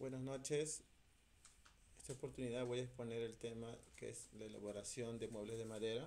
Buenas noches. Esta oportunidad voy a exponer el tema que es la elaboración de muebles de madera.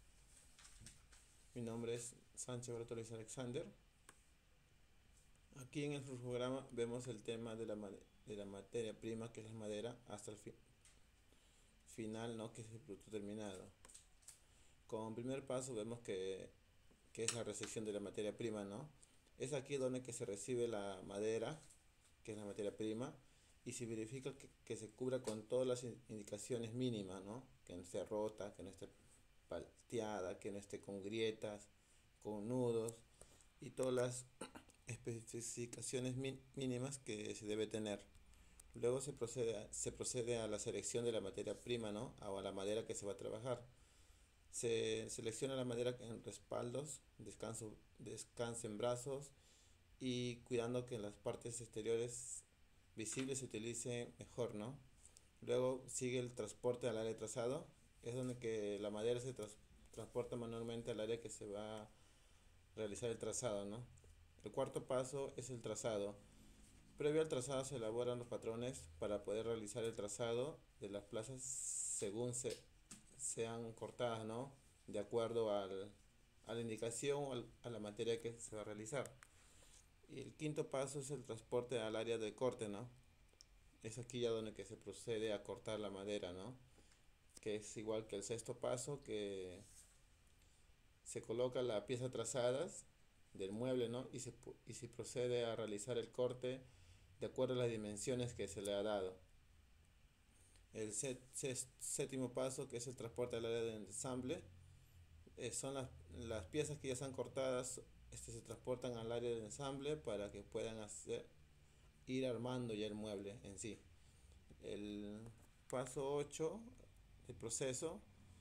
Mi nombre es Sánchez Broto Luis Alexander. Aquí en el programa vemos el tema de la materia prima, que es la madera, hasta el final, ¿no? Que es el producto terminado. Como primer paso vemos que es la recepción de la materia prima, ¿no? Es aquí donde que se recibe la madera, que es la materia prima, y se verifica que se cubra con todas las indicaciones mínimas, ¿no? Que no esté rota, que no esté palteada, que no esté con grietas, con nudos y todas las especificaciones mínimas que se debe tener. Luego se procede a la selección de la materia prima, ¿no? O a la madera que se va a trabajar. Se selecciona la madera en respaldos, descansen brazos y cuidando que en las partes exteriores visibles se utilice mejor, ¿no? Luego sigue el transporte al área de trazado, es donde que la madera se transporta manualmente al área que se va a realizar el trazado, ¿no? El cuarto paso es el trazado. Previo al trazado se elaboran los patrones para poder realizar el trazado de las plazas según sean cortadas, ¿no? De acuerdo a la indicación o a la materia que se va a realizar. Y el quinto paso es el transporte al área de corte, ¿no? Es aquí ya donde que se procede a cortar la madera, ¿no? Que es igual que el sexto paso, que se coloca la pieza trazadas del mueble, ¿no? Y se procede a realizar el corte de acuerdo a las dimensiones que se le ha dado. El séptimo paso, que es el transporte al área de ensamble, son las piezas que ya están cortadas, se transportan al área de ensamble para que puedan ir armando ya el mueble en sí. El paso 8 del proceso,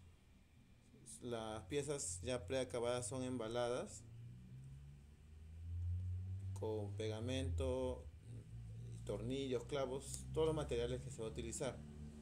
las piezas ya preacabadas son embaladas con pegamento, tornillos, clavos, todos los materiales que se va a utilizar.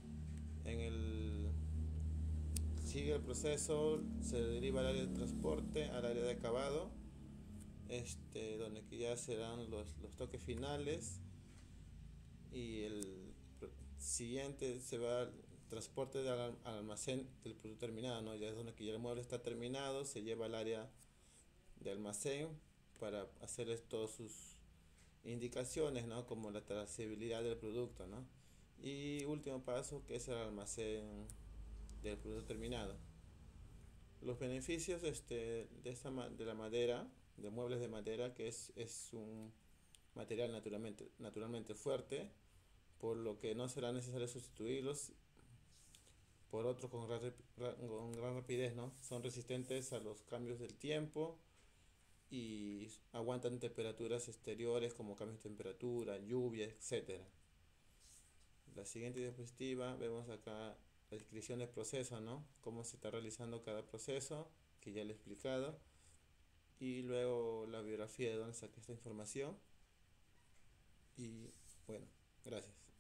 Sigue el proceso, se deriva al área de transporte, al área de acabado, donde que ya serán los toques finales, y el siguiente se va al transporte al almacén del producto terminado, ¿no? Ya es donde que ya el mueble está terminado, se lleva al área de almacén para hacerles todas sus indicaciones, ¿no? Como la trazabilidad del producto, ¿no? Y último paso, que es el almacén del producto terminado. Los beneficios de la madera, de muebles de madera, que es un material naturalmente fuerte, por lo que no será necesario sustituirlos por otros con gran rapidez, ¿no? Son resistentes a los cambios del tiempo y aguantan temperaturas exteriores como cambios de temperatura, lluvia, etcétera. La siguiente diapositiva vemos acá la descripción del proceso, ¿no? Cómo se está realizando cada proceso, que ya le he explicado, y luego la biografía de dónde saqué esta información. Y bueno, gracias.